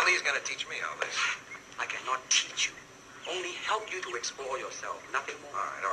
Ali's going to teach me all this. I cannot teach you. Only help you to explore yourself. Nothing more. All right.